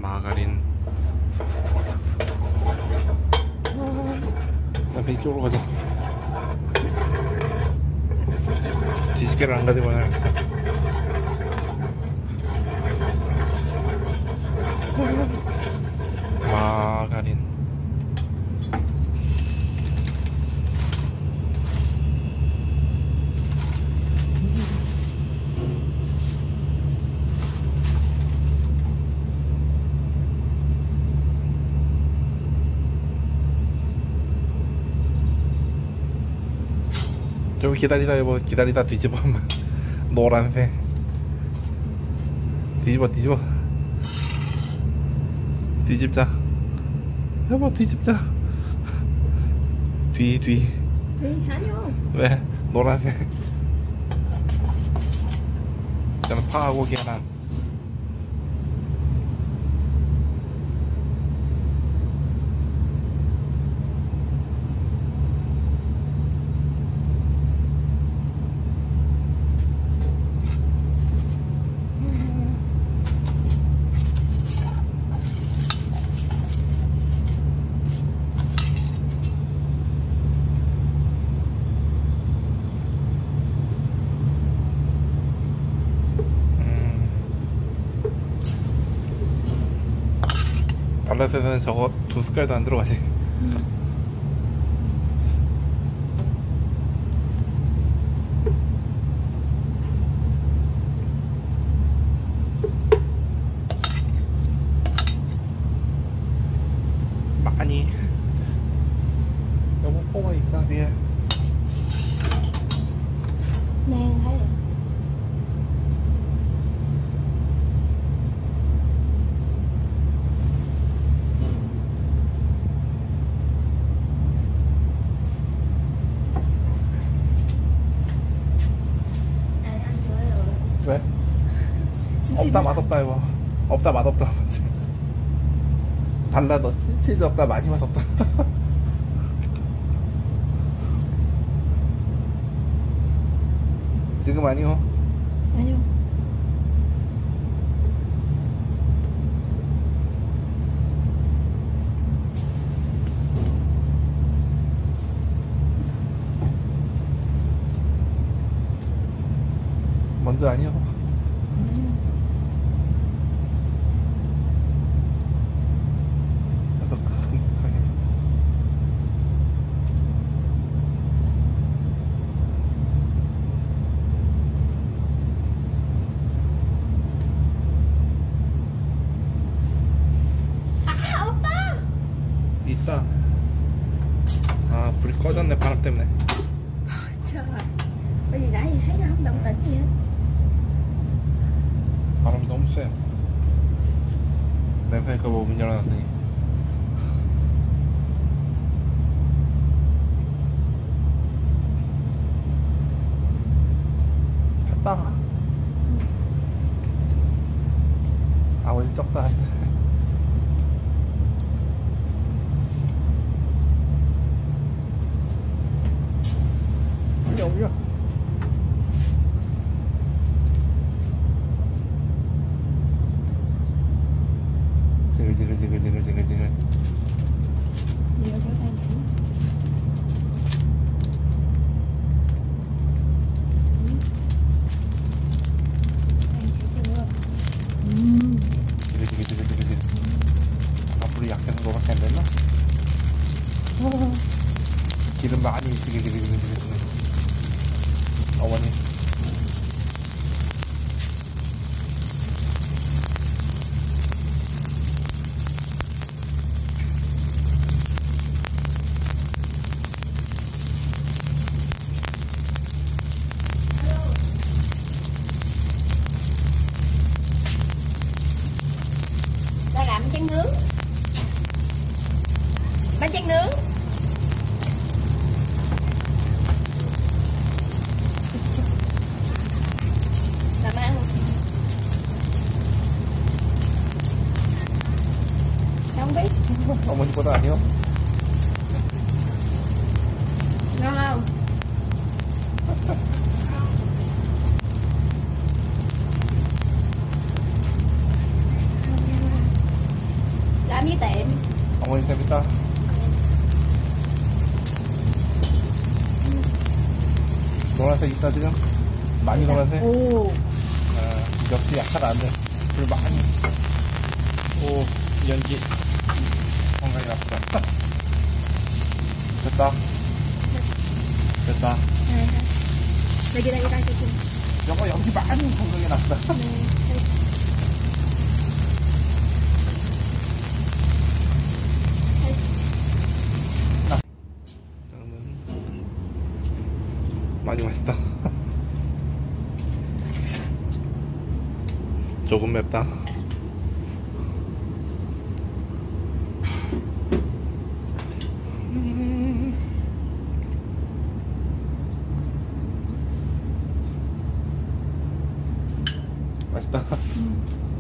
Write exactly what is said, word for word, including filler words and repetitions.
마가린. 나 배 이쪽으로 가자. 뒤집개를 안 가지고 그냥. 마가린. 좀 기다리다 여보, 기다리다 뒤집어. 노란색 뒤집어 뒤집어 뒤집자 여보, 뒤집자. 뒤 뒤 뒤 아니요. 왜? 노란색. 저는 파하고 계란. 발라스는 저거 두 숟갈도 안 들어가지. 음. 많이. 여보, 코가 있다 뒤에. 네, thấy rồi. 왜? 없다 맛없다 이거. 없다 맛없다. 달라 너 치즈 없다 많이 맛없다. 지금 아니요? 아니요. 먼저 아니요? 나도 큼직하게. 아, 오빠! 있다. 아, 불이 꺼졌네, 바람 때문에. Trời, bởi vì nãy thấy nó không động tĩnh gì hết. 바람이 너무 세. 내가 그러니까 뭐 문 열어놨더니 폈다. 아버지 적다. 올려 올려. 지글지글지글지글지글. Nhiều cho tay nhảy. 지글지글지글지글. 앞으로 약해서 너밖에 안 됐나? 기름 많이 지글지글지글지글. 재밌다. 노란색 있다 지금? 많이 노란색? 오. 아, 역시 약하다 안 돼. 불 많이. 오, 연기. 건강이 나쁘다. 됐다. 됐다. 네. 여기 여기 여기 여기. 여보 연기 많이 건강이 나쁘다. 네. 많이 맛있다. 조금 맵다. 맛있다. 음.